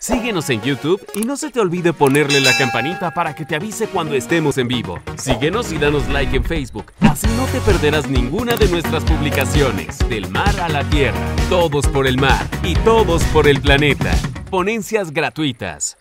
Síguenos en YouTube y no se te olvide ponerle la campanita para que te avise cuando estemos en vivo. Síguenos y danos like en Facebook, así no te perderás ninguna de nuestras publicaciones. Del mar a la tierra, todos por el mar y todos por el planeta. Ponencias gratuitas.